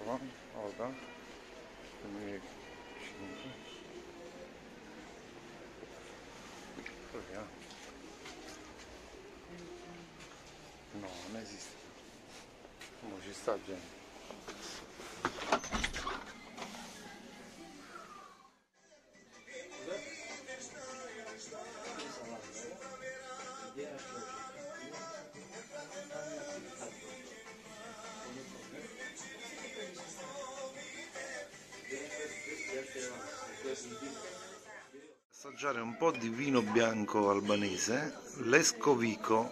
Tamam, oradan 25. Proviamo. No, non esiste. Non ci sta gente. Assaggiare un po' di vino bianco albanese, l'Escovico,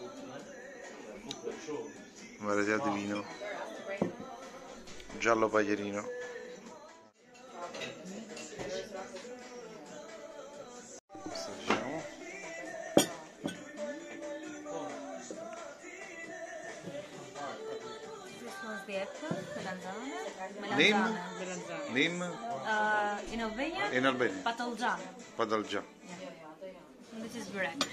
varietà di vino, giallo paglierino. Assaggiamo. Melanzane. Nim? In Albania? In Albania. Pataljan. Padalja. This is burek.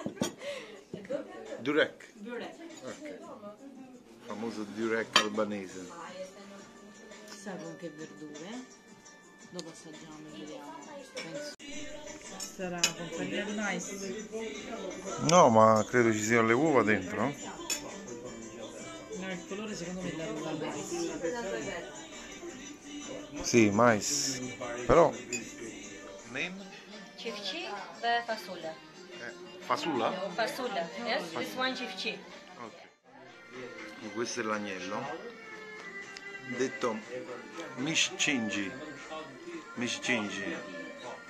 Durek. Burek. Ok. Famoso Durek albanese. Chissà con che verdure. Dopo assaggiamo e vediamo. Penso. Sarà compagnia di mais. No, ma credo ci siano le uova dentro. No, il colore secondo me dà da mais. Sì, mais. Però. Name? Çiftçi ve fasulye. Fasula? Fasulye. Yes, this one çiftçi. Ok. Questo è l'agnello. Detto Mishchingi. Mishchingi.